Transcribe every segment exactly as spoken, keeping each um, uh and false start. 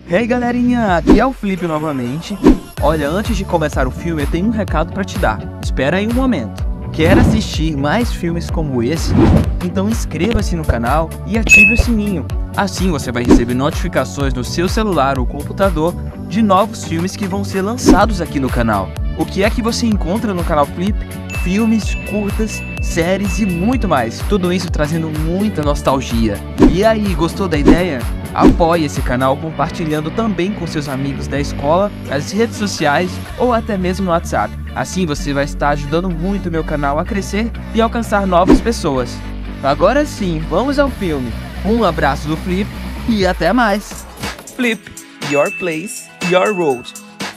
E aí galerinha, aqui é o Felipe novamente. Olha, antes de começar o filme eu tenho um recado pra te dar. Espera aí um momento. Quer assistir mais filmes como esse? Então inscreva-se no canal e ative o sininho. Assim você vai receber notificações no seu celular ou computador de novos filmes que vão ser lançados aqui no canal. O que é que você encontra no canal Flip? Filmes, curtas, séries e muito mais. Tudo isso trazendo muita nostalgia. E aí, gostou da ideia? Apoie esse canal compartilhando também com seus amigos da escola, nas redes sociais ou até mesmo no WhatsApp. Assim você vai estar ajudando muito o meu canal a crescer e alcançar novas pessoas. Agora sim, vamos ao filme. Um abraço do Flip e até mais. Flip, your place, your road.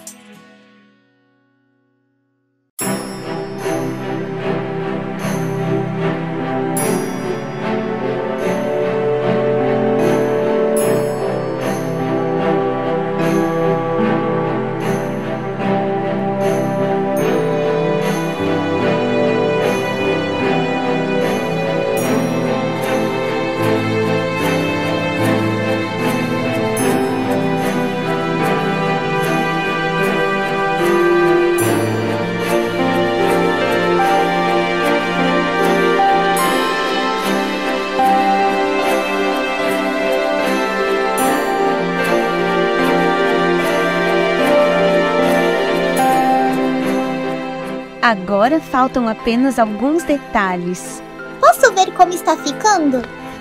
Agora faltam apenas alguns detalhes. Posso ver como está ficando?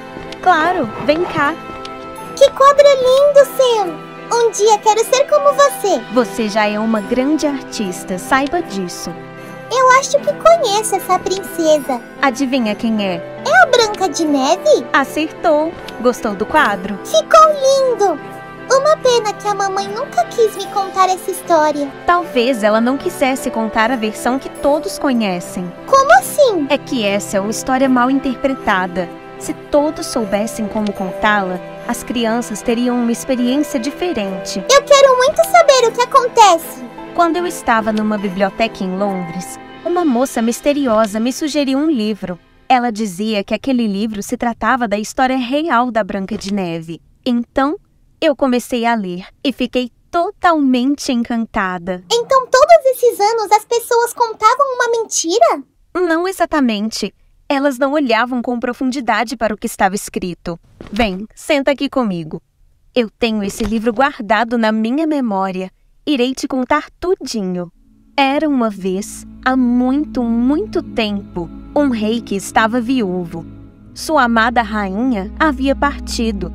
Claro, vem cá. Que quadro lindo seu! Um dia quero ser como você. Você já é uma grande artista, saiba disso. Eu acho que conheço essa princesa. Adivinha quem é? É a Branca de Neve? Acertou! Gostou do quadro? Ficou lindo! Uma pena que a mamãe nunca quis me contar essa história. Talvez ela não quisesse contar a versão que todos conhecem. Como assim? É que essa é uma história mal interpretada. Se todos soubessem como contá-la, as crianças teriam uma experiência diferente. Eu quero muito saber o que acontece. Quando eu estava numa biblioteca em Londres, uma moça misteriosa me sugeriu um livro. Ela dizia que aquele livro se tratava da história real da Branca de Neve. Então, eu comecei a ler e fiquei totalmente encantada. Então todos esses anos as pessoas contavam uma mentira? Não exatamente. Elas não olhavam com profundidade para o que estava escrito. Vem, senta aqui comigo. Eu tenho esse livro guardado na minha memória. Irei te contar tudinho. Era uma vez, há muito, muito tempo, um rei que estava viúvo. Sua amada rainha havia partido.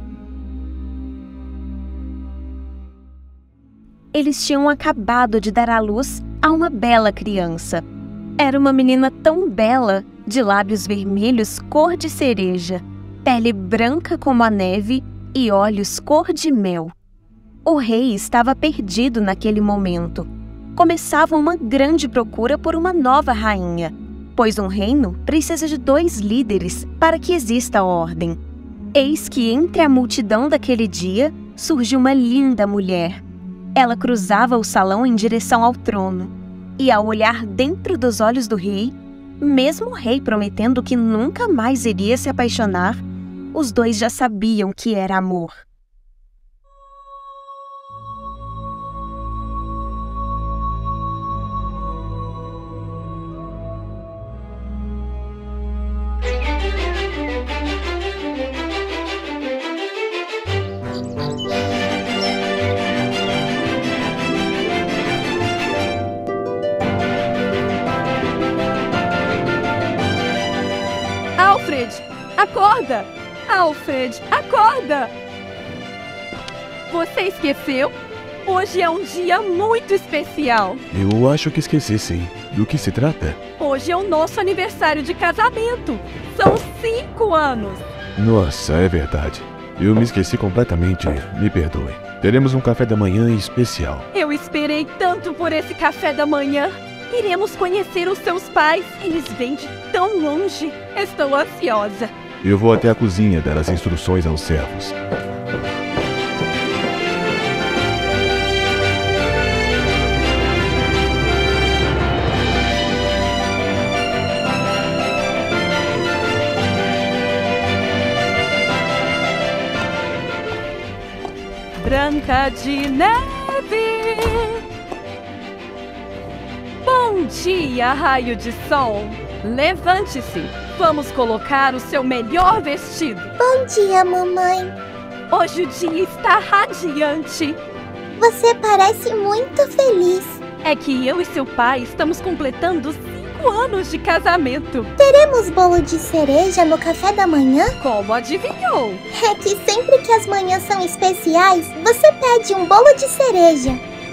Eles tinham acabado de dar à luz a uma bela criança. Era uma menina tão bela, de lábios vermelhos cor de cereja, pele branca como a neve e olhos cor de mel. O rei estava perdido naquele momento. Começava uma grande procura por uma nova rainha, pois um reino precisa de dois líderes para que exista ordem. Eis que entre a multidão daquele dia surgiu uma linda mulher. Ela cruzava o salão em direção ao trono, e ao olhar dentro dos olhos do rei, mesmo o rei prometendo que nunca mais iria se apaixonar, os dois já sabiam que era amor. Alfred, acorda! Alfred, acorda! Você esqueceu? Hoje é um dia muito especial. Eu acho que esqueci, sim. Do que se trata? Hoje é o nosso aniversário de casamento. São cinco anos. Nossa, é verdade. Eu me esqueci completamente. Me perdoe. Teremos um café da manhã especial. Eu esperei tanto por esse café da manhã. Iremos conhecer os seus pais. Eles vêm de tão longe. Estou ansiosa. Eu vou até a cozinha dar as instruções aos servos. Branca Branca de Neve! Bom dia, raio de sol! Levante-se! Vamos colocar o seu melhor vestido! Bom dia, mamãe. Hoje o dia está radiante! Você parece muito feliz. É que eu e seu pai estamos completando cinco anos de casamento! Teremos bolo de cereja no café da manhã? Como adivinhou? É que sempre que as manhãs são especiais, você pede um bolo de cereja.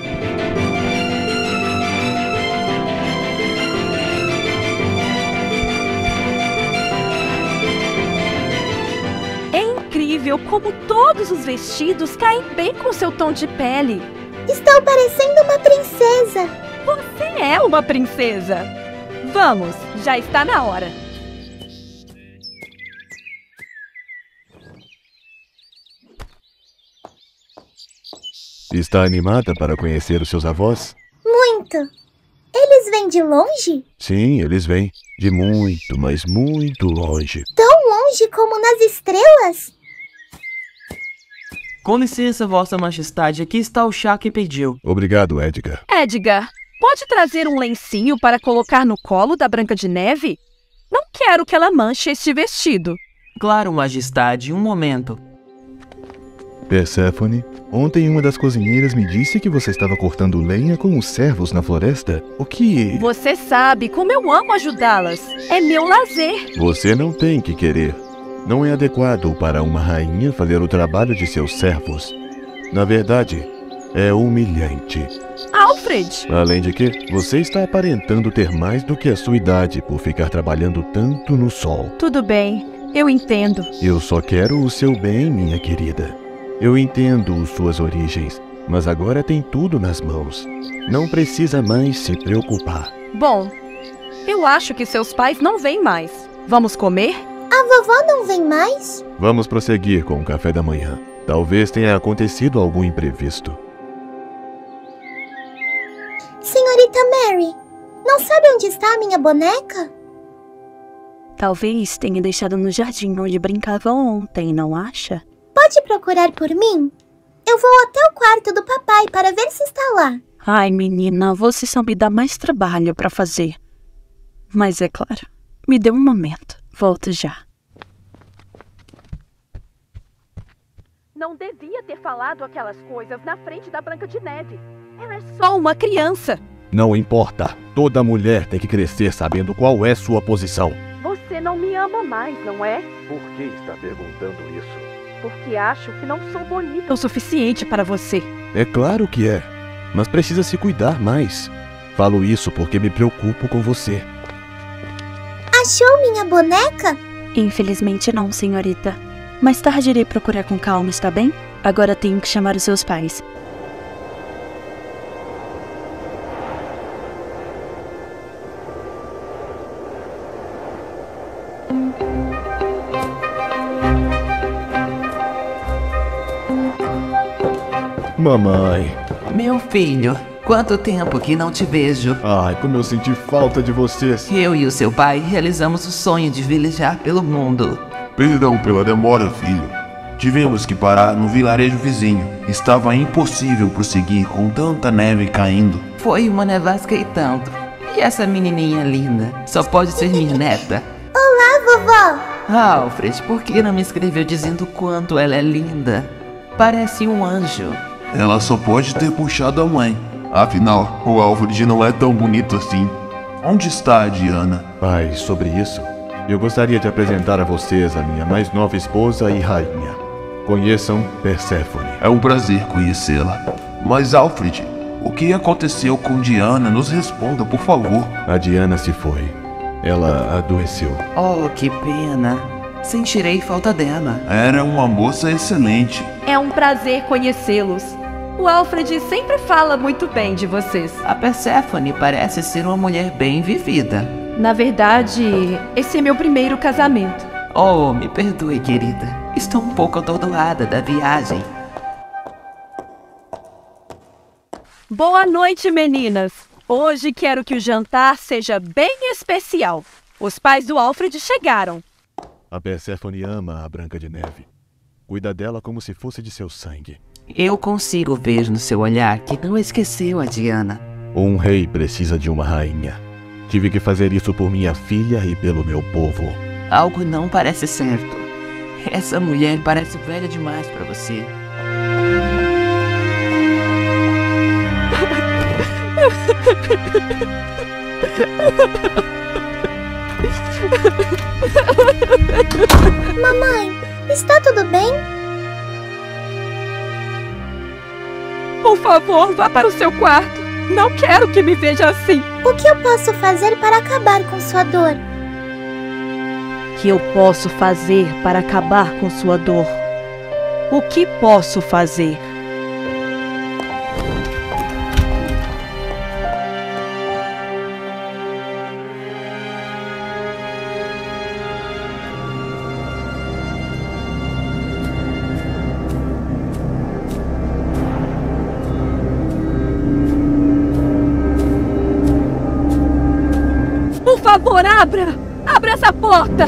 É incrível como todos os vestidos caem bem com seu tom de pele! Estou parecendo uma princesa. Você é uma princesa! Vamos, já está na hora! Está animada para conhecer os seus avós? Muito. Eles vêm de longe? Sim, eles vêm. De muito, mas muito longe. Tão longe como nas estrelas? Com licença, Vossa Majestade, aqui está o chá que pediu. Obrigado, Edgar. Edgar, pode trazer um lencinho para colocar no colo da Branca de Neve? Não quero que ela manche este vestido. Claro, Majestade, um momento. Perséfone, ontem uma das cozinheiras me disse que você estava cortando lenha com os servos na floresta. O que... Você sabe como eu amo ajudá-las. É meu lazer. Você não tem que querer. Não é adequado para uma rainha fazer o trabalho de seus servos. Na verdade, é humilhante. Alfred! Além de que, você está aparentando ter mais do que a sua idade por ficar trabalhando tanto no sol. Tudo bem, eu entendo. Eu só quero o seu bem, minha querida. Eu entendo suas origens, mas agora tem tudo nas mãos. Não precisa mais se preocupar. Bom, eu acho que seus pais não vêm mais. Vamos comer? A vovó não vem mais? Vamos prosseguir com o café da manhã. Talvez tenha acontecido algum imprevisto. Senhorita Mary, não sabe onde está a minha boneca? Talvez tenha deixado no jardim onde brincava ontem, não acha? Pode procurar por mim? Eu vou até o quarto do papai para ver se está lá. Ai, menina, você só me dá mais trabalho para fazer. Mas é claro, me dê um momento. Volto já. Não devia ter falado aquelas coisas na frente da Branca de Neve. Ela é só uma criança. Não importa. Toda mulher tem que crescer sabendo qual é sua posição. Você não me ama mais, não é? Por que está perguntando isso? Porque acho que não sou bonita o suficiente para você. É claro que é, mas precisa se cuidar mais. Falo isso porque me preocupo com você. Achou minha boneca? Infelizmente não, senhorita. Mais tarde irei procurar com calma, está bem? Agora tenho que chamar os seus pais. Mamãe. Meu filho, quanto tempo que não te vejo. Ai, como eu senti falta de vocês. Eu e o seu pai realizamos o sonho de velejar pelo mundo. Perdão pela demora, filho. Tivemos que parar no vilarejo vizinho. Estava impossível prosseguir com tanta neve caindo. Foi uma nevasca e tanto. E essa menininha linda só pode ser minha neta. Olá, vovó. Alfred, por que não me escreveu dizendo quanto ela é linda? Parece um anjo. Ela só pode ter puxado a mãe. Afinal, o Alfred não é tão bonito assim. Onde está a Diana? Pai, sobre isso, eu gostaria de apresentar a vocês a minha mais nova esposa e rainha. Conheçam Perséfone. É um prazer conhecê-la. Mas Alfred, o que aconteceu com Diana? Nos responda, por favor. A Diana se foi. Ela adoeceu. Oh, que pena. Sentirei falta dela. Era uma moça excelente. É um prazer conhecê-los. O Alfred sempre fala muito bem de vocês. A Perséfone parece ser uma mulher bem vivida. Na verdade, esse é meu primeiro casamento. Oh, me perdoe, querida. Estou um pouco atordoada da viagem. Boa noite, meninas. Hoje quero que o jantar seja bem especial. Os pais do Alfred chegaram. A Perséfone ama a Branca de Neve. Cuida dela como se fosse de seu sangue. Eu consigo ver no seu olhar que não esqueceu a Diana. Um rei precisa de uma rainha. Tive que fazer isso por minha filha e pelo meu povo. Algo não parece certo. Essa mulher parece velha demais pra você. Mamãe, está tudo bem? Por favor, vá para o seu quarto. Não quero que me veja assim. O que eu posso fazer para acabar com sua dor? O que eu posso fazer para acabar com sua dor? O que posso fazer? Por favor, abra! Abra essa porta!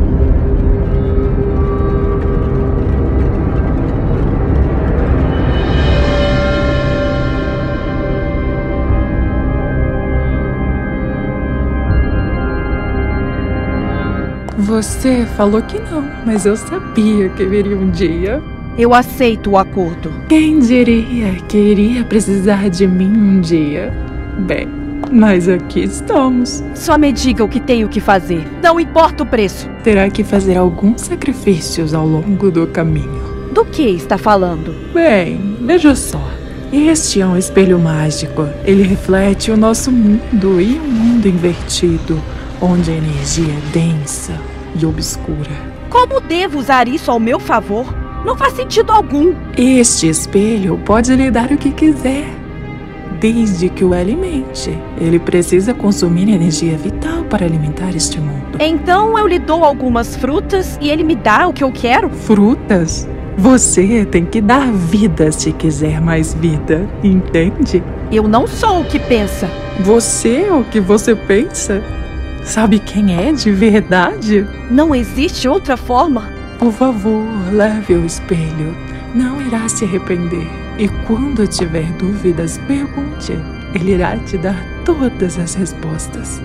Você falou que não, mas eu sabia que viria um dia. Eu aceito o acordo. Quem diria que iria precisar de mim um dia? Bem, mas aqui estamos. Só me diga o que tenho que fazer. Não importa o preço. Terá que fazer alguns sacrifícios ao longo do caminho. Do que está falando? Bem, veja só. Este é um espelho mágico. Ele reflete o nosso mundo e um mundo invertido, onde a energia é densa e obscura. Como devo usar isso ao meu favor? Não faz sentido algum. Este espelho pode lhe dar o que quiser, desde que o alimente. Ele precisa consumir energia vital para alimentar este mundo. Então eu lhe dou algumas frutas e ele me dá o que eu quero? Frutas? Você tem que dar vida se quiser mais vida, entende? Eu não sou o que pensa. Você é o que você pensa? Sabe quem é de verdade? Não existe outra forma. Por favor, leve o espelho. Não irá se arrepender. E quando tiver dúvidas, pergunte. Ele irá te dar todas as respostas.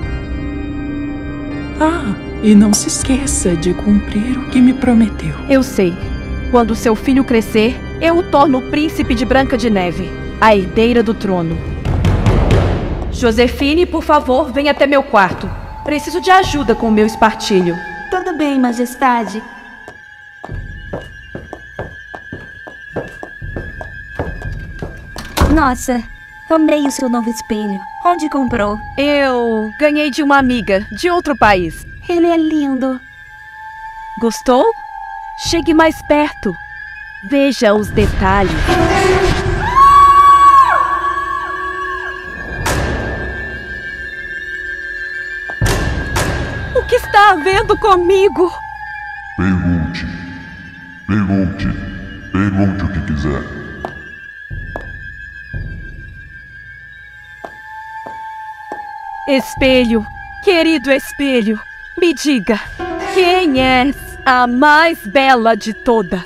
Ah, e não se esqueça de cumprir o que me prometeu. Eu sei. Quando seu filho crescer, eu o torno o príncipe de Branca de Neve, a herdeira do trono. Josefine, por favor, venha até meu quarto. Preciso de ajuda com o meu espartilho. Tudo bem, majestade. Nossa, amei o seu novo espelho. Onde comprou? Eu ganhei de uma amiga de outro país. Ele é lindo. Gostou? Chegue mais perto. Veja os detalhes. O que está havendo comigo? Pergunte. Pergunte. Pergunte o que quiser. Espelho, querido espelho, me diga, quem és a mais bela de todas?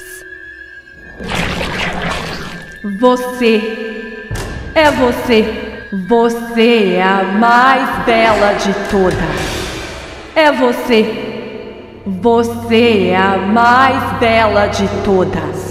Você. É você. Você é a mais bela de todas. É você. Você é a mais bela de todas.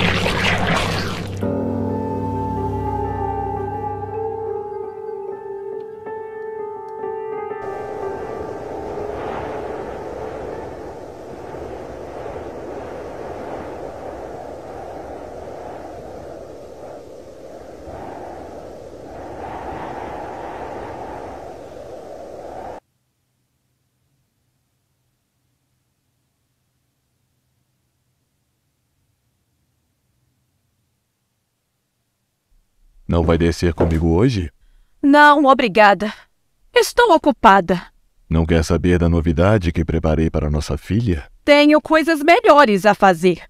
Não vai descer comigo hoje? Não, obrigada. Estou ocupada. Não quer saber da novidade que preparei para nossa filha? Tenho coisas melhores a fazer.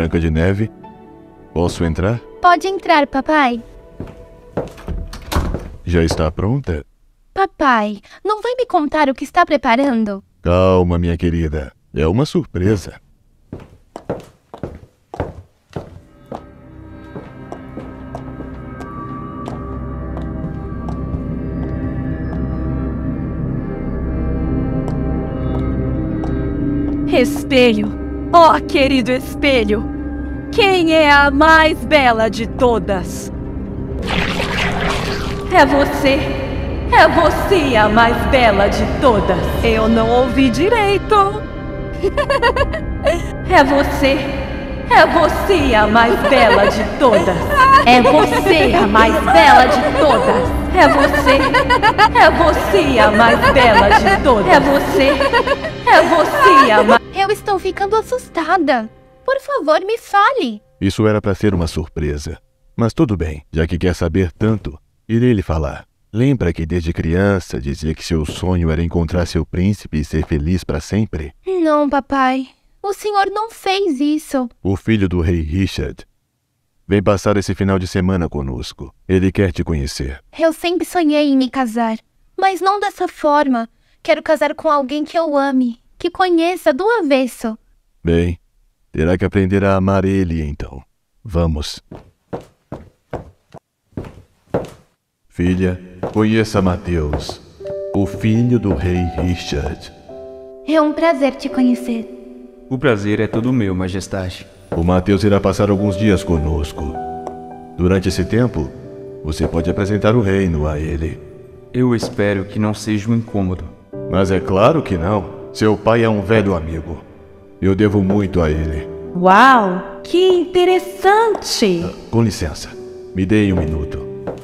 Branca de Neve, posso entrar? Pode entrar, papai. Já está pronta? Papai, não vai me contar o que está preparando? Calma, minha querida. É uma surpresa. Espelho, ó querido espelho, quem é a mais bela de todas? É você, é você a mais bela de todas. Eu não ouvi direito. É você, é você a mais bela de todas. É você a mais bela de todas. É você, é você a mais bela de todas. É você, é você a mais... Eu estou ficando assustada. Por favor, me fale. Isso era para ser uma surpresa. Mas tudo bem, já que quer saber tanto, irei lhe falar. Lembra que desde criança dizia que seu sonho era encontrar seu príncipe e ser feliz para sempre? Não, papai. O senhor não fez isso. O filho do rei Richard vem passar esse final de semana conosco. Ele quer te conhecer. Eu sempre sonhei em me casar, mas não dessa forma. Quero casar com alguém que eu ame, que conheça do avesso. Bem, terá que aprender a amar ele então. Vamos. Filha, conheça Mateus, o filho do rei Richard. É um prazer te conhecer. O prazer é todo meu, majestade. O Mateus irá passar alguns dias conosco. Durante esse tempo, você pode apresentar o reino a ele. Eu espero que não seja um incômodo. Mas é claro que não. Seu pai é um velho amigo. Eu devo muito a ele. Uau, que interessante! Ah, com licença, me dê um minuto.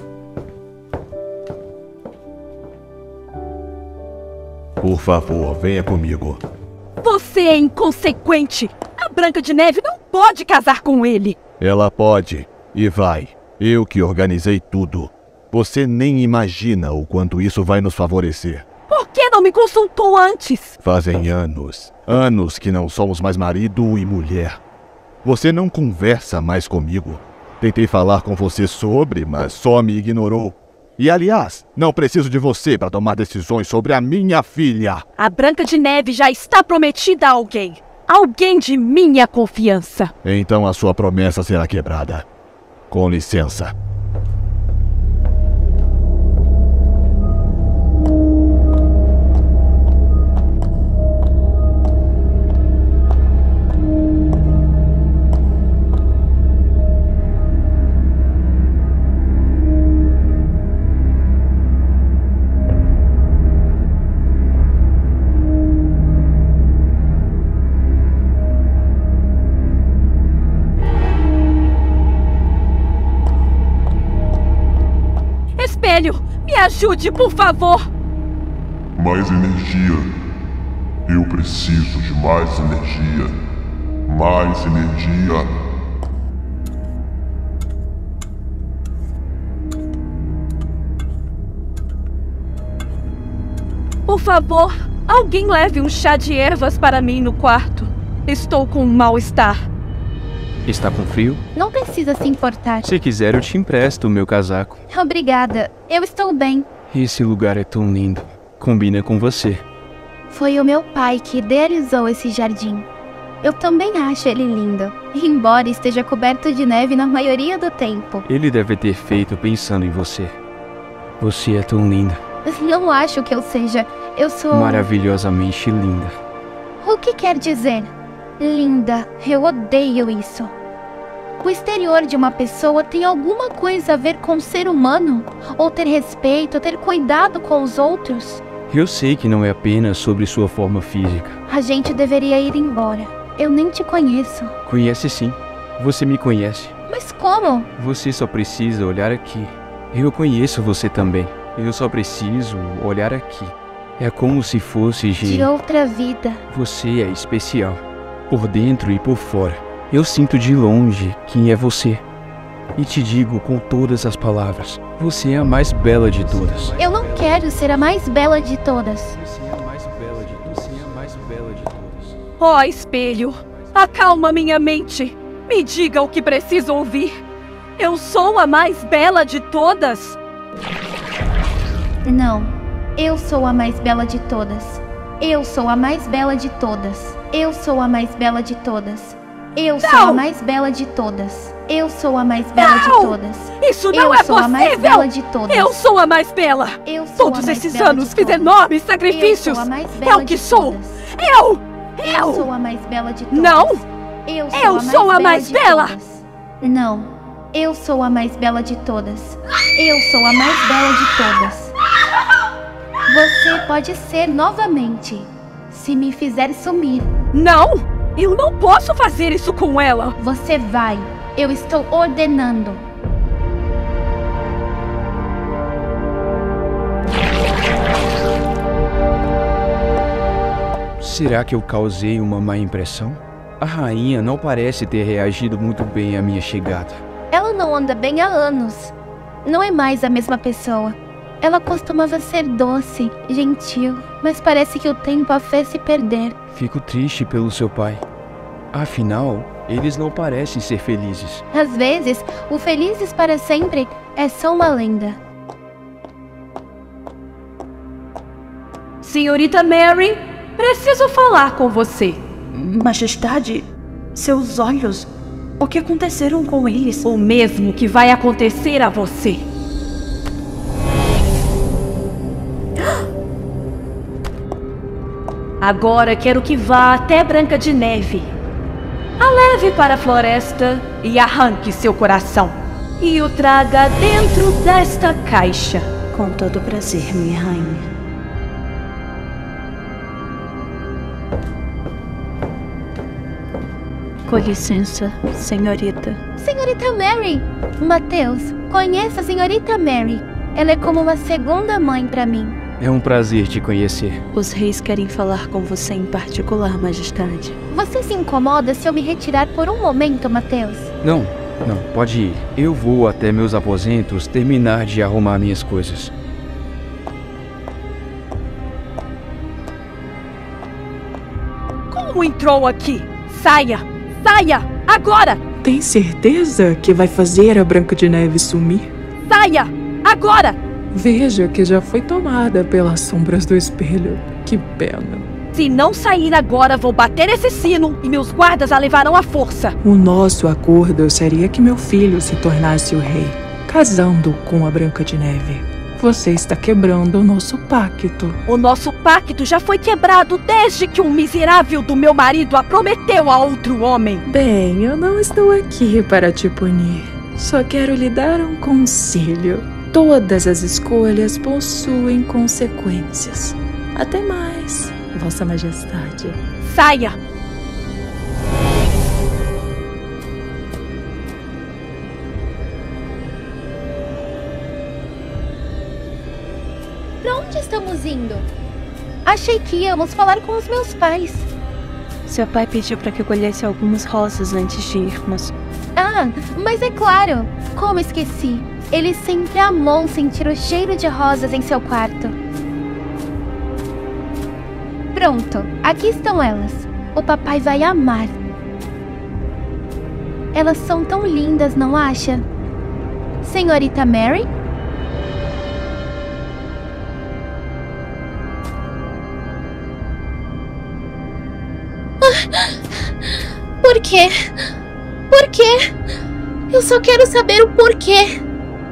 Por favor, venha comigo. Você é inconsequente! A Branca de Neve não pode casar com ele! Ela pode, e vai. Eu que organizei tudo. Você nem imagina o quanto isso vai nos favorecer. Por que não me consultou antes? Fazem anos, anos que não somos mais marido e mulher. Você não conversa mais comigo. Tentei falar com você sobre, mas só me ignorou. E aliás, não preciso de você para tomar decisões sobre a minha filha. A Branca de Neve já está prometida a alguém. Alguém de minha confiança. Então a sua promessa será quebrada. Com licença. Espelho, me ajude, por favor! Mais energia. Eu preciso de mais energia. Mais energia. Por favor, alguém leve um chá de ervas para mim no quarto. Estou com um mal-estar. Está com frio? Não precisa se importar. Se quiser, eu te empresto o meu casaco. Obrigada. Eu estou bem. Esse lugar é tão lindo. Combina com você. Foi o meu pai que idealizou esse jardim. Eu também acho ele lindo, embora esteja coberto de neve na maioria do tempo. Ele deve ter feito pensando em você. Você é tão linda. Não acho que eu seja. Eu sou... Maravilhosamente linda. O que quer dizer? Linda. Eu odeio isso. O exterior de uma pessoa tem alguma coisa a ver com o ser humano? Ou ter respeito, ter cuidado com os outros? Eu sei que não é apenas sobre sua forma física. A gente deveria ir embora. Eu nem te conheço. Conhece sim. Você me conhece. Mas como? Você só precisa olhar aqui. Eu conheço você também. Eu só preciso olhar aqui. É como se fosse de... de outra vida. Você é especial. Por dentro e por fora. Eu sinto de longe quem é você. E te digo com todas as palavras. Você é a mais bela de todas. Eu não quero ser a mais bela de todas. Você é a mais bela de todas. Você é a mais bela de todas. Ó, espelho, acalma minha mente. Me diga o que preciso ouvir. Eu sou a mais bela de todas. Não, eu sou a mais bela de todas. Eu sou a mais bela de todas. Eu sou a mais bela de todas. Eu não. sou a mais bela de todas. Eu sou a mais bela não. de todas. Isso não eu é sou possível. A mais bela de todas. Eu sou a mais bela. Eu sou Todos a mais esses bela anos de fiz todas. enormes sacrifícios. Eu sou a mais bela é o que de sou. todas. Eu. Eu. Eu sou a mais bela de todas. Não. Eu sou, eu a, mais sou a bela mais de bela. Todas. Não. Eu sou a mais bela de todas. Eu sou a mais bela de todas. Você pode ser novamente, se me fizer sumir. Não! Eu não posso fazer isso com ela! Você vai. Eu estou ordenando. Será que eu causei uma má impressão? A rainha não parece ter reagido muito bem à minha chegada. Ela não anda bem há anos. Não é mais a mesma pessoa. Ela costumava ser doce, gentil, mas parece que o tempo a fez se perder. Fico triste pelo seu pai. Afinal, eles não parecem ser felizes. Às vezes, o felizes para sempre é só uma lenda. Senhorita Mary, preciso falar com você. Majestade, seus olhos, o que aconteceram com eles? O mesmo que vai acontecer a você. Agora quero que vá até Branca de Neve. A leve para a floresta e arranque seu coração. E o traga dentro desta caixa. Com todo prazer, minha rainha. Com licença, senhorita. Senhorita Mary! Mateus, conheça a senhorita Mary. Ela é como uma segunda mãe para mim. É um prazer te conhecer. Os reis querem falar com você em particular, majestade. Você se incomoda se eu me retirar por um momento, Mateus? Não, não, pode ir. Eu vou até meus aposentos terminar de arrumar minhas coisas. Como entrou aqui? Saia! Saia! Agora! Tem certeza que vai fazer a Branca de Neve sumir? Saia! Agora! Veja que já foi tomada pelas sombras do espelho. Que pena. Se não sair agora, vou bater esse sino e meus guardas a levarão à força. O nosso acordo seria que meu filho se tornasse o rei, casando com a Branca de Neve. Você está quebrando o nosso pacto. O nosso pacto já foi quebrado desde que um miserável do meu marido a prometeu a outro homem. Bem, eu não estou aqui para te punir. Só quero lhe dar um conselho. Todas as escolhas possuem consequências. Até mais, Vossa Majestade. Saia! Pra onde estamos indo? Achei que íamos falar com os meus pais. Seu pai pediu para que eu colhesse algumas rosas antes de irmos. Ah, mas é claro! Como esqueci! Ele sempre amou sentir o cheiro de rosas em seu quarto. Pronto, aqui estão elas. O papai vai amar. Elas são tão lindas, não acha? Senhorita Mary? Por quê? Por quê? Eu só quero saber o porquê.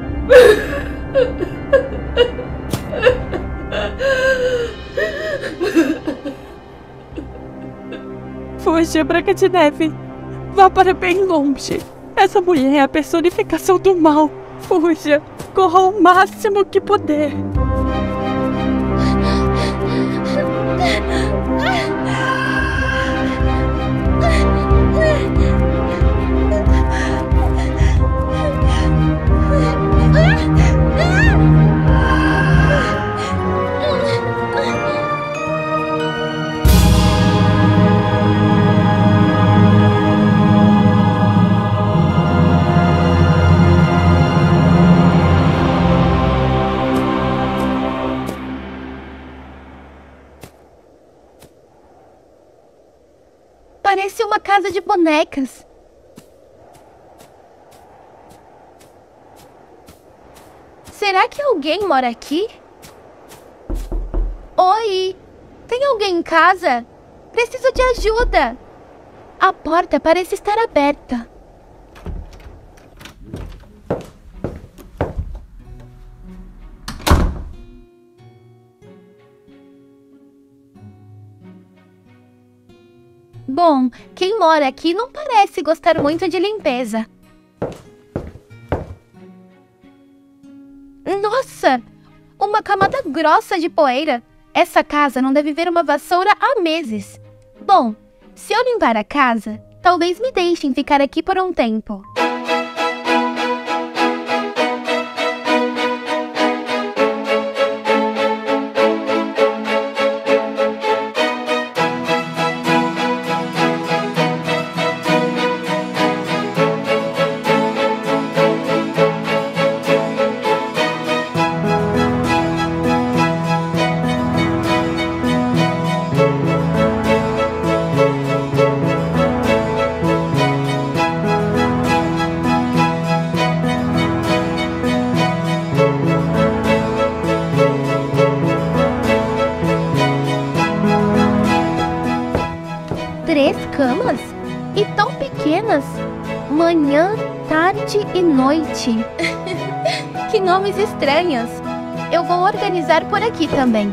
Fuja, Branca de Neve. Vá para bem longe. Essa mulher é a personificação do mal. Fuja. Corra o máximo que puder. Parece uma casa de bonecas. Será que alguém mora aqui? Oi, tem alguém em casa? Preciso de ajuda. A porta parece estar aberta. Bom, quem mora aqui não parece gostar muito de limpeza. Nossa! Uma camada grossa de poeira. Essa casa não deve ver uma vassoura há meses. Bom, se eu limpar a casa, talvez me deixem ficar aqui por um tempo. Três camas? E tão pequenas? Manhã, tarde e noite. Que nomes estranhos. Eu vou organizar por aqui também.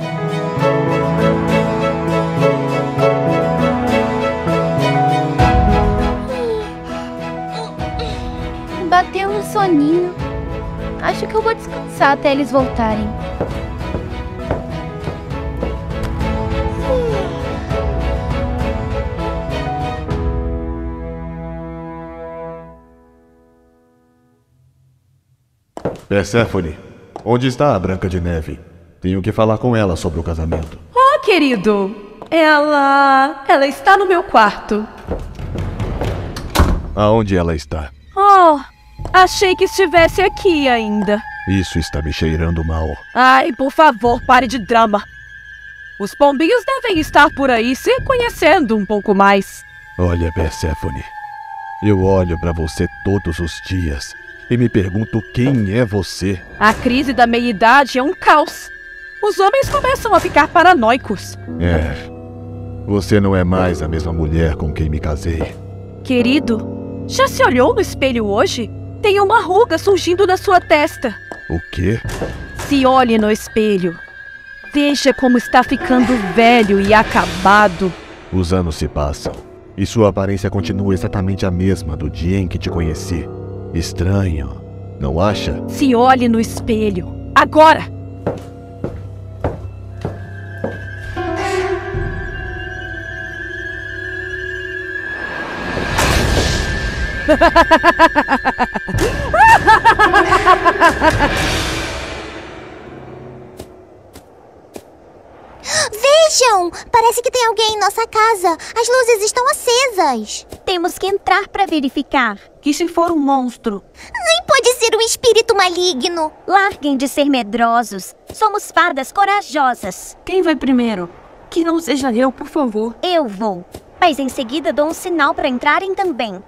Bateu um soninho. Acho que eu vou descansar até eles voltarem. Perséfone, onde está a Branca de Neve? Tenho que falar com ela sobre o casamento. Oh, querido, ela... ela está no meu quarto. Aonde ela está? Oh, achei que estivesse aqui ainda. Isso está me cheirando mal. Ai, por favor, pare de drama. Os pombinhos devem estar por aí se conhecendo um pouco mais. Olha, Perséfone, eu olho pra você todos os dias e me pergunto quem é você. A crise da meia-idade é um caos. Os homens começam a ficar paranoicos. É, você não é mais a mesma mulher com quem me casei. Querido, já se olhou no espelho hoje? Tem uma ruga surgindo na sua testa. O quê? Se olhe no espelho. Veja como está ficando velho e acabado. Os anos se passam e sua aparência continua exatamente a mesma do dia em que te conheci. Estranho, não acha? Se olhe no espelho. Agora! Vejam! Parece que tem alguém em nossa casa. As luzes estão acesas. Temos que entrar para verificar. Que se for um monstro? Nem pode ser um espírito maligno. Larguem de ser medrosos. Somos fadas corajosas. Quem vai primeiro? Que não seja eu, por favor. Eu vou. Mas em seguida dou um sinal para entrarem também.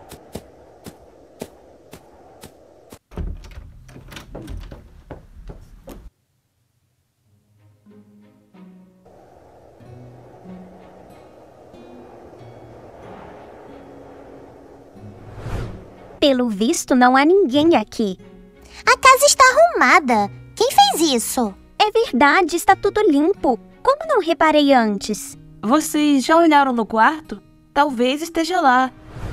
Pelo visto, não há ninguém aqui. A casa está arrumada. Quem fez isso? É verdade, está tudo limpo. Como não reparei antes? Vocês já olharam no quarto? Talvez esteja lá.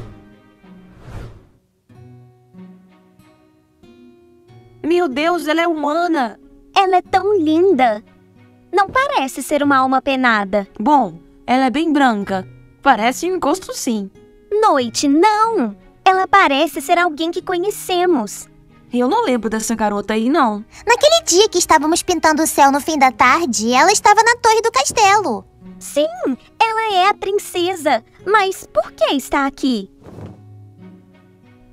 Meu Deus, ela é humana. Ela é tão linda. Não parece ser uma alma penada. Bom, ela é bem branca. Parece um encosto, sim. Noite, não! Ela parece ser alguém que conhecemos. Eu não lembro dessa garota aí, não. Naquele dia que estávamos pintando o céu no fim da tarde, ela estava na torre do castelo. Sim, ela é a princesa. Mas por que está aqui?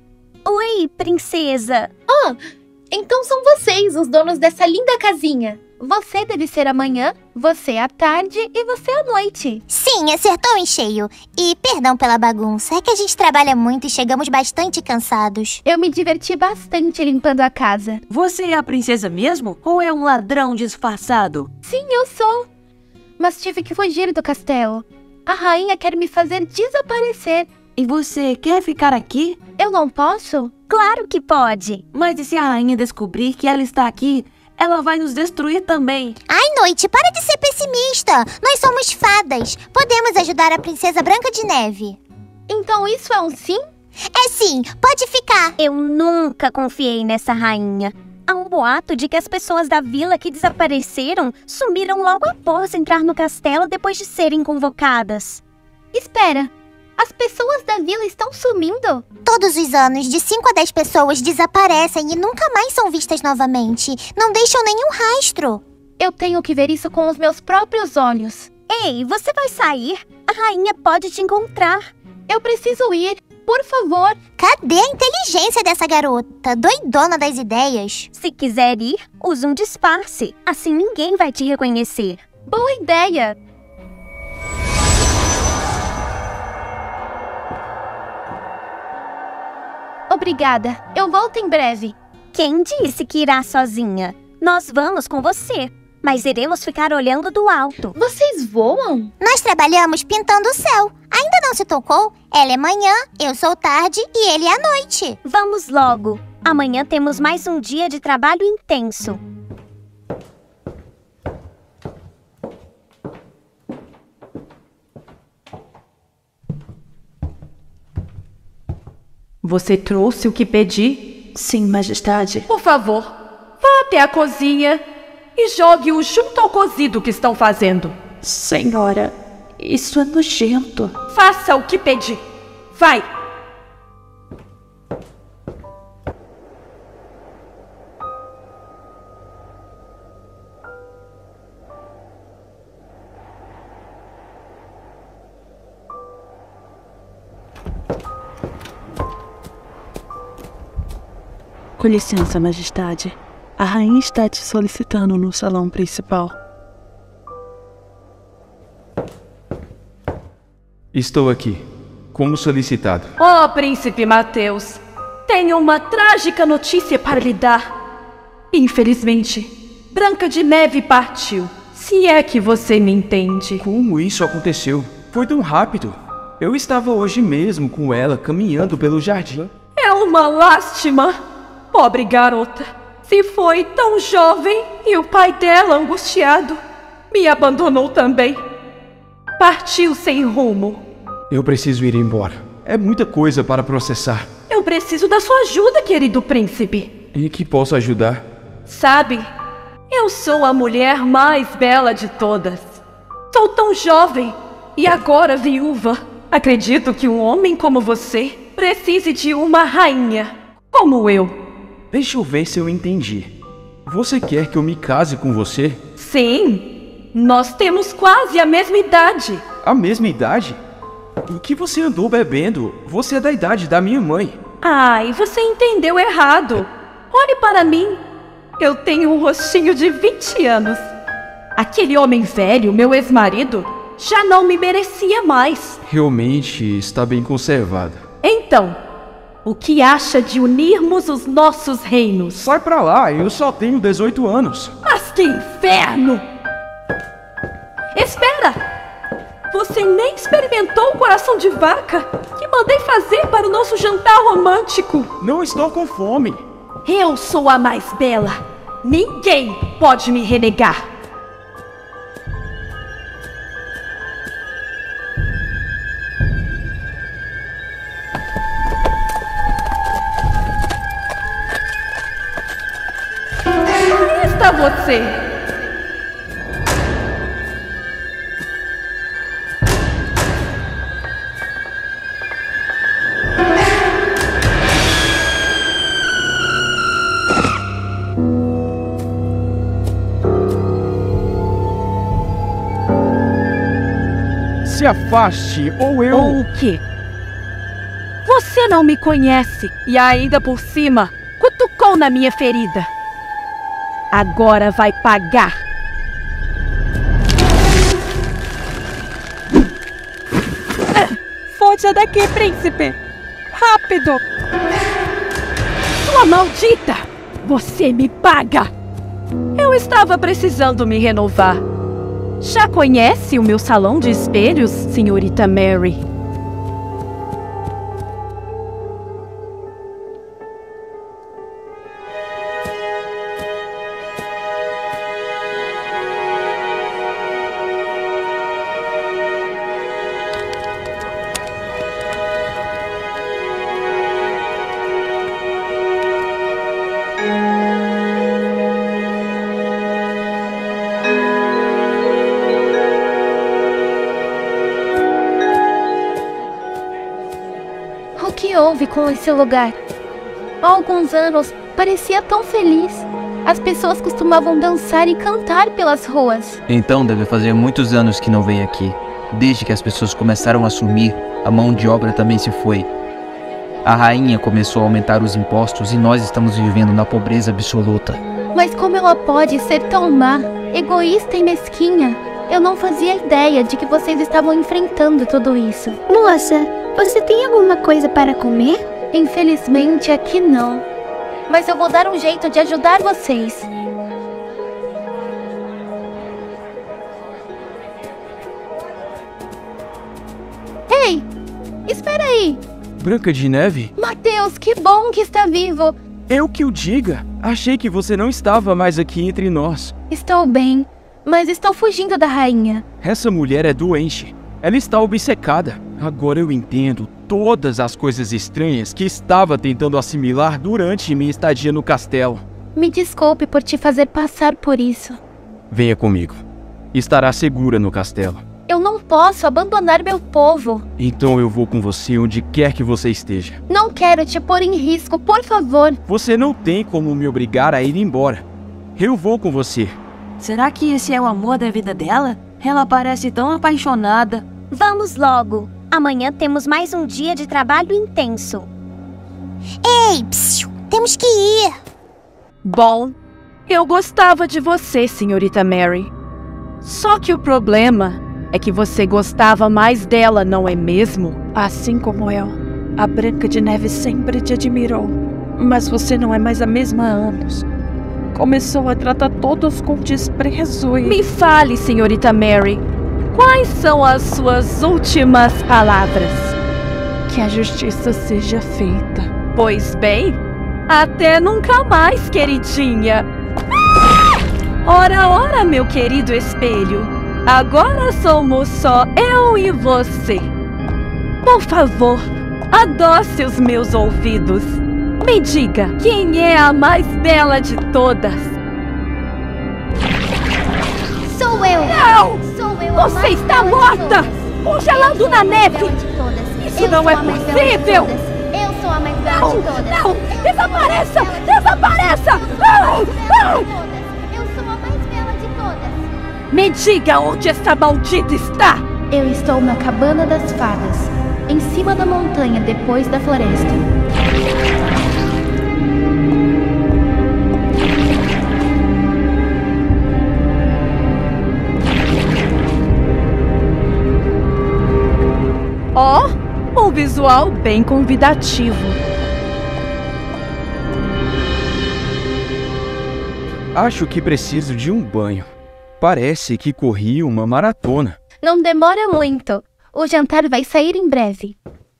Oi, princesa. Oh, então são vocês os donos dessa linda casinha. Você deve ser amanhã, você à tarde e você à noite. Sim, acertou em cheio. E perdão pela bagunça, é que a gente trabalha muito e chegamos bastante cansados. Eu me diverti bastante limpando a casa. Você é a princesa mesmo? Ou é um ladrão disfarçado? Sim, eu sou. Mas tive que fugir do castelo. A rainha quer me fazer desaparecer. E você quer ficar aqui? Eu não posso? Claro que pode. Mas e se a rainha descobrir que ela está aqui? Ela vai nos destruir também. Ai, Noite, para de ser pessimista. Nós somos fadas. Podemos ajudar a Princesa Branca de Neve. Então isso é um sim? É sim, pode ficar. Eu nunca confiei nessa rainha. Há um boato de que as pessoas da vila que desapareceram sumiram logo após entrar no castelo depois de serem convocadas. Espera, as pessoas da vila estão sumindo? Todos os anos, de cinco a dez pessoas desaparecem e nunca mais são vistas novamente. Não deixam nenhum rastro. Eu tenho que ver isso com os meus próprios olhos. Ei, você vai sair? A rainha pode te encontrar. Eu preciso ir, por favor. Cadê a inteligência dessa garota? Doidona das ideias. Se quiser ir, use um disfarce. Assim ninguém vai te reconhecer. Boa ideia. Obrigada. Eu volto em breve. Quem disse que irá sozinha? Nós vamos com você, mas iremos ficar olhando do alto. Vocês voam? Nós trabalhamos pintando o céu. Ainda não se tocou? Ela é manhã, eu sou tarde e ele é à noite. Vamos logo. Amanhã temos mais um dia de trabalho intenso. Você trouxe o que pedi? Sim, majestade. Por favor, vá até a cozinha e jogue-o junto ao cozido que estão fazendo. Senhora, isso é nojento. Faça o que pedi. Vai! Com licença, majestade. A rainha está te solicitando no salão principal. Estou aqui, como solicitado. Oh, príncipe Mateus, tenho uma trágica notícia para lhe dar. Infelizmente, Branca de Neve partiu. Se é que você me entende. Como isso aconteceu? Foi tão rápido. Eu estava hoje mesmo com ela caminhando pelo jardim. É uma lástima. Pobre garota, se foi tão jovem e o pai dela, angustiado, me abandonou também. Partiu sem rumo. Eu preciso ir embora. É muita coisa para processar. Eu preciso da sua ajuda, querido príncipe. Em que posso ajudar? Sabe, eu sou a mulher mais bela de todas. Sou tão jovem e agora viúva. Acredito que um homem como você precise de uma rainha, como eu. Deixa eu ver se eu entendi. Você quer que eu me case com você? Sim, nós temos quase a mesma idade. A mesma idade? O que você andou bebendo? Você é da idade da minha mãe. Ai, você entendeu errado. Olhe para mim. Eu tenho um rostinho de vinte anos. Aquele homem velho, meu ex-marido, já não me merecia mais. Realmente está bem conservada. Então, o que acha de unirmos os nossos reinos? Sai pra lá, eu só tenho dezoito anos. Mas que inferno! Espera! Você nem experimentou o coração de vaca que mandei fazer para o nosso jantar romântico. Não estou com fome. Eu sou a mais bela. Ninguém pode me renegar. Onde está você? Se afaste, ou eu... Ou o quê? Você não me conhece e ainda por cima cutucou na minha ferida. Agora vai pagar. Vaza daqui, príncipe! Rápido! Sua maldita! Você me paga! Eu estava precisando me renovar. Já conhece o meu salão de espelhos, senhorita Mary? O que houve com esse lugar? Há alguns anos parecia tão feliz. As pessoas costumavam dançar e cantar pelas ruas. Então deve fazer muitos anos que não vem aqui. Desde que as pessoas começaram a sumir, a mão de obra também se foi. A rainha começou a aumentar os impostos e nós estamos vivendo na pobreza absoluta. Mas como ela pode ser tão má, egoísta e mesquinha? Eu não fazia ideia de que vocês estavam enfrentando tudo isso. Moça, você tem alguma coisa para comer? Infelizmente aqui não. Mas eu vou dar um jeito de ajudar vocês. Ei! Espera aí! Branca de Neve? Mateus, que bom que está vivo! Eu que o diga! Achei que você não estava mais aqui entre nós. Estou bem, mas estou fugindo da rainha. Essa mulher é doente. Ela está obcecada. Agora eu entendo todas as coisas estranhas que estava tentando assimilar durante minha estadia no castelo. Me desculpe por te fazer passar por isso. Venha comigo. Estará segura no castelo. Eu não posso abandonar meu povo. Então eu vou com você onde quer que você esteja. Não quero te pôr em risco, por favor. Você não tem como me obrigar a ir embora. Eu vou com você. Será que esse é o amor da vida dela? Ela parece tão apaixonada. Vamos logo. Amanhã temos mais um dia de trabalho intenso. Ei, psiu, temos que ir. Bom, eu gostava de você, senhorita Mary. Só que o problema é que você gostava mais dela, não é mesmo? Assim como eu, a Branca de Neve sempre te admirou. Mas você não é mais a mesma há anos. Começou a tratar todos com desprezo e... Me fale, senhorita Mary. Quais são as suas últimas palavras? Que a justiça seja feita. Pois bem, até nunca mais, queridinha. Ora, ora, meu querido espelho. Agora somos só eu e você. Por favor, adoce os meus ouvidos. Me diga, quem é a mais bela de todas? Sou eu! Não! Sou eu! Você está morta! Congelando na neve! Isso não é possível! Eu sou a mais bela Não! de todas! Não! Desapareça! Desapareça! Não! Não! Eu sou a mais bela de todas! Me diga onde essa maldita está! Eu estou na cabana das fadas, em cima da montanha depois da floresta. Ó, oh, um visual bem convidativo. Acho que preciso de um banho. Parece que corri uma maratona. Não demora muito. O jantar vai sair em breve.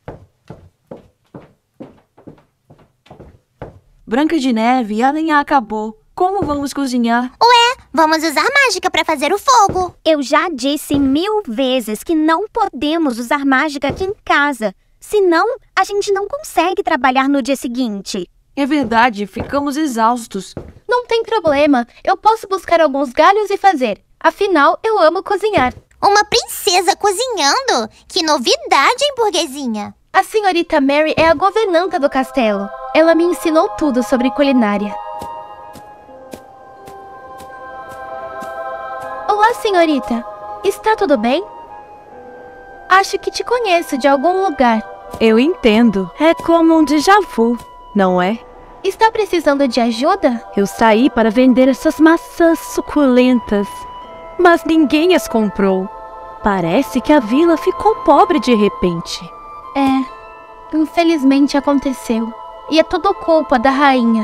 Branca de Neve, a lenha acabou. Como vamos cozinhar? Ué, vamos usar mágica pra fazer o fogo. Eu já disse mil vezes que não podemos usar mágica aqui em casa. Senão, a gente não consegue trabalhar no dia seguinte. É verdade, ficamos exaustos. Não tem problema. Eu posso buscar alguns galhos e fazer. Afinal, eu amo cozinhar. Uma princesa cozinhando? Que novidade, hein, burguesinha? A senhorita Mary é a governanta do castelo. Ela me ensinou tudo sobre culinária. Olá, senhorita. Está tudo bem? Acho que te conheço de algum lugar. Eu entendo. É como um déjà vu, não é? Está precisando de ajuda? Eu saí para vender essas maçãs suculentas, mas ninguém as comprou. Parece que a vila ficou pobre de repente. Infelizmente aconteceu. E é tudo culpa da rainha.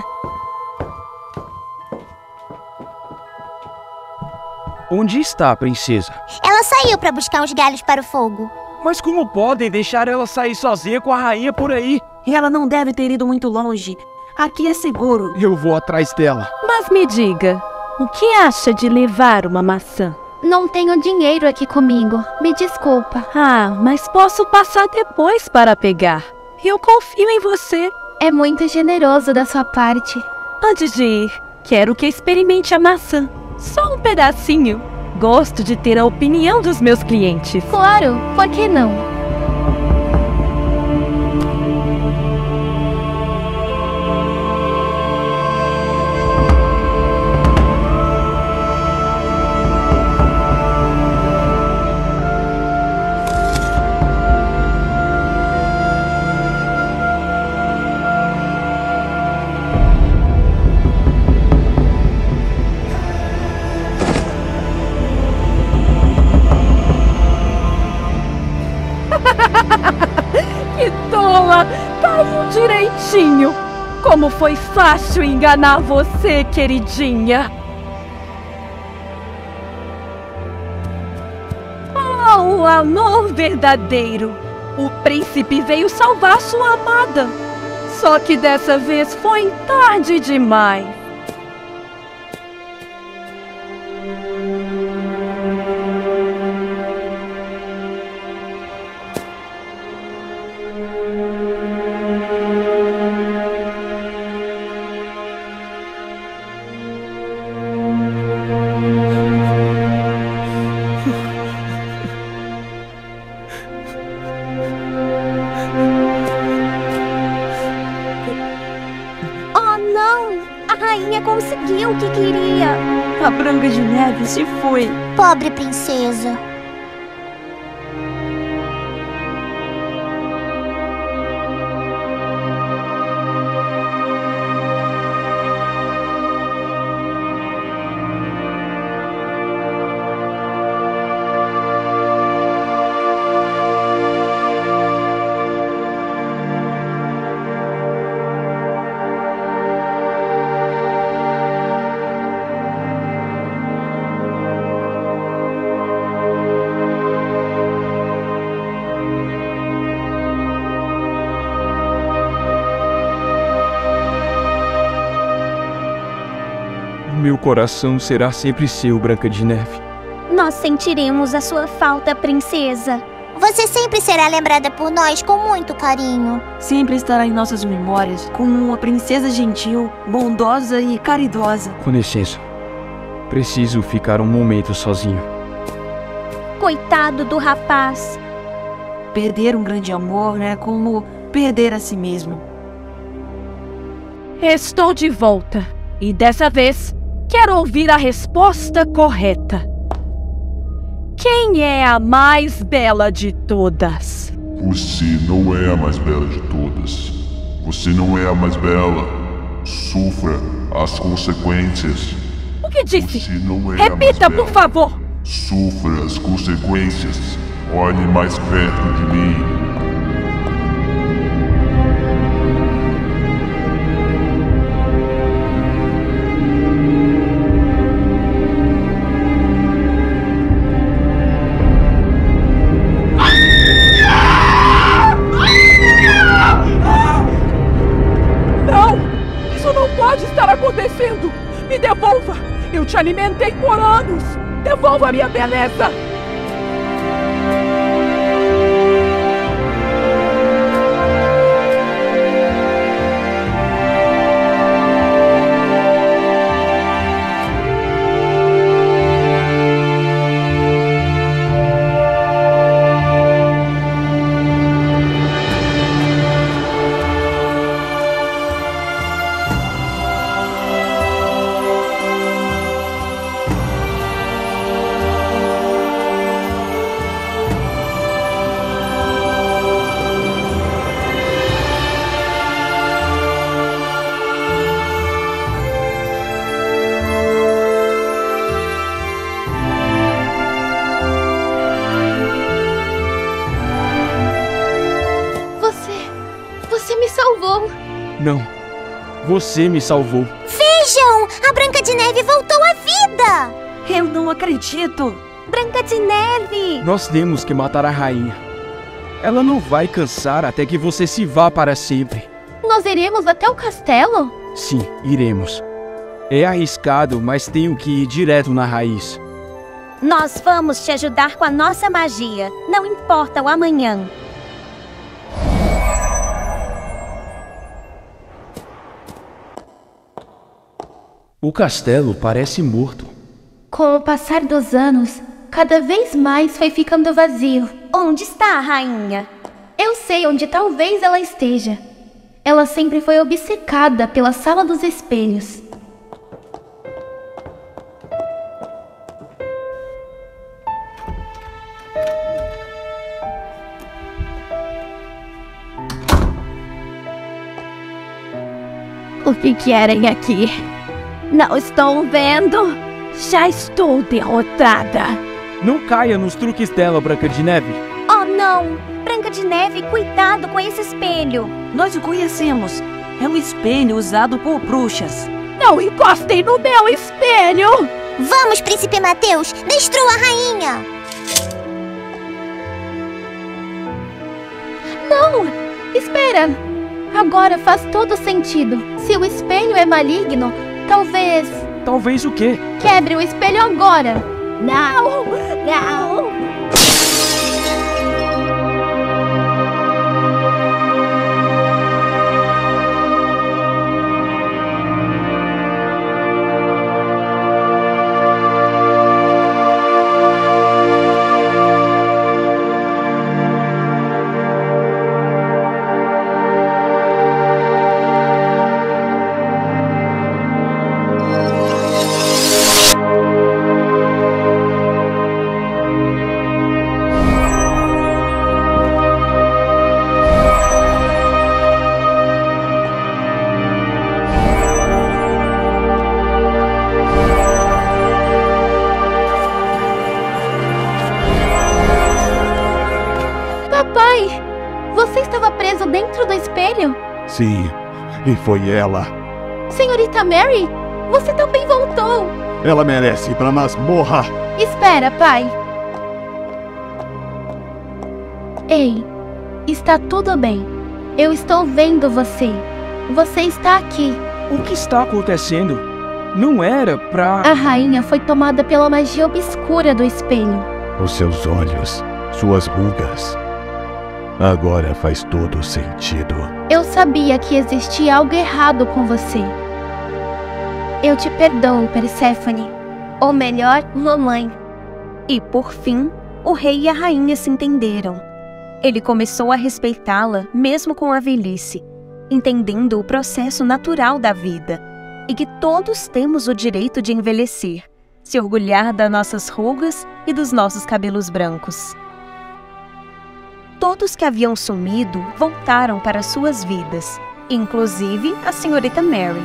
Onde está a princesa? Ela saiu pra buscar uns galhos para o fogo. Mas como podem deixar ela sair sozinha com a rainha por aí? Ela não deve ter ido muito longe. Aqui é seguro. Eu vou atrás dela. Mas me diga, o que acha de levar uma maçã? Não tenho dinheiro aqui comigo. Me desculpa. Ah, mas posso passar depois para pegar. Eu confio em você. É muito generoso da sua parte. Antes de ir, quero que experimente a maçã. Só um pedacinho. Gosto de ter a opinião dos meus clientes. Claro, por que não? Que tola! Caiu direitinho! Como foi fácil enganar você, queridinha! Oh, o amor verdadeiro! O príncipe veio salvar sua amada! Só que dessa vez foi tarde demais! Conseguiu o que queria. A Branca de Neve se foi. Pobre princesa. Meu coração será sempre seu, Branca de Neve. Nós sentiremos a sua falta, princesa. Você sempre será lembrada por nós com muito carinho. Sempre estará em nossas memórias como uma princesa gentil, bondosa e caridosa. Com licença. Preciso ficar um momento sozinho. Coitado do rapaz. Perder um grande amor é como perder a si mesmo. Estou de volta. E dessa vez, quero ouvir a resposta correta. Quem é a mais bela de todas? Você não é a mais bela de todas. Você não é a mais bela. Sofra as consequências. O que disse? Você não é Repita, a mais por favor. Sofra as consequências. Olhe mais perto de mim. Me devolva! Eu te alimentei por anos! Devolva a minha beleza! Não. Você me salvou. Vejam! A Branca de Neve voltou à vida! Eu não acredito! Branca de Neve! Nós temos que matar a rainha. Ela não vai cansar até que você se vá para sempre. Nós iremos até o castelo? Sim, iremos. É arriscado, mas tenho que ir direto na raiz. Nós vamos te ajudar com a nossa magia. Não importa o amanhã. O castelo parece morto. Com o passar dos anos, cada vez mais foi ficando vazio. Onde está a rainha? Eu sei onde talvez ela esteja. Ela sempre foi obcecada pela Sala dos Espelhos. O que querem aqui? Não estão vendo? Já estou derrotada. Não caia nos truques dela, Branca de Neve. Oh, não! Branca de Neve, cuidado com esse espelho. Nós o conhecemos. É um espelho usado por bruxas. Não encostem no meu espelho! Vamos, Príncipe Mateus! Destrua a rainha! Não! Espera! Agora faz todo sentido. Se o espelho é maligno, talvez... Talvez o quê? Quebre o espelho agora! Não! Não! Papai, você estava preso dentro do espelho? Sim, e foi ela. Senhorita Mary, você também voltou. Ela merece ir pra masmorra. Espera, pai. Ei, está tudo bem. Eu estou vendo você. Você está aqui. O que está acontecendo? Não era pra... A rainha foi tomada pela magia obscura do espelho. Os seus olhos, suas rugas. Agora faz todo sentido. Eu sabia que existia algo errado com você. Eu te perdoo, Perséfone. Ou melhor, mamãe. E por fim, o rei e a rainha se entenderam. Ele começou a respeitá-la, mesmo com a velhice, entendendo o processo natural da vida e que todos temos o direito de envelhecer, se orgulhar das nossas rugas e dos nossos cabelos brancos. Todos que haviam sumido voltaram para suas vidas, inclusive a senhorita Mary.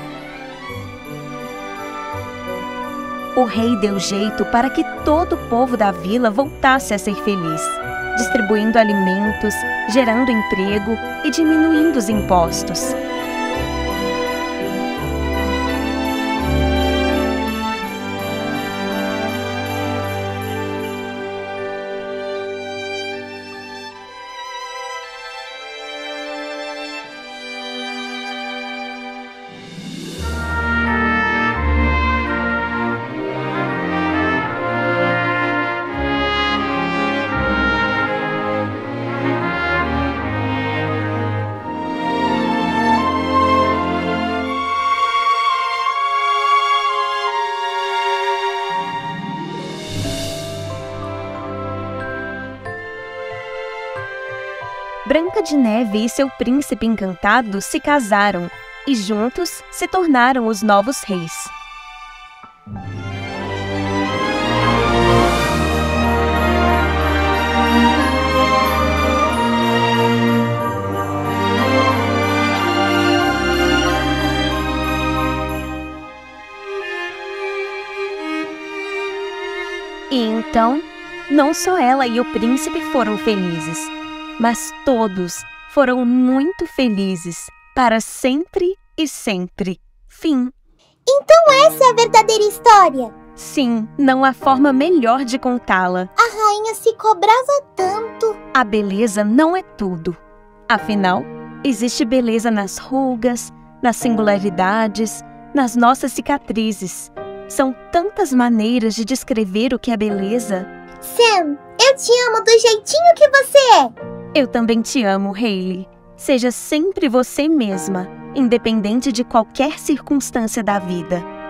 O rei deu jeito para que todo o povo da vila voltasse a ser feliz, distribuindo alimentos, gerando emprego e diminuindo os impostos. Branca de Neve e seu príncipe encantado se casaram e juntos se tornaram os novos reis. E então, não só ela e o príncipe foram felizes, mas todos foram muito felizes para sempre e sempre. Fim. Então essa é a verdadeira história? Sim, não há forma melhor de contá-la. A rainha se cobrava tanto. A beleza não é tudo. Afinal, existe beleza nas rugas, nas singularidades, nas nossas cicatrizes. São tantas maneiras de descrever o que é beleza. Sam, eu te amo do jeitinho que você é. Eu também te amo, Hayley. Seja sempre você mesma, independente de qualquer circunstância da vida.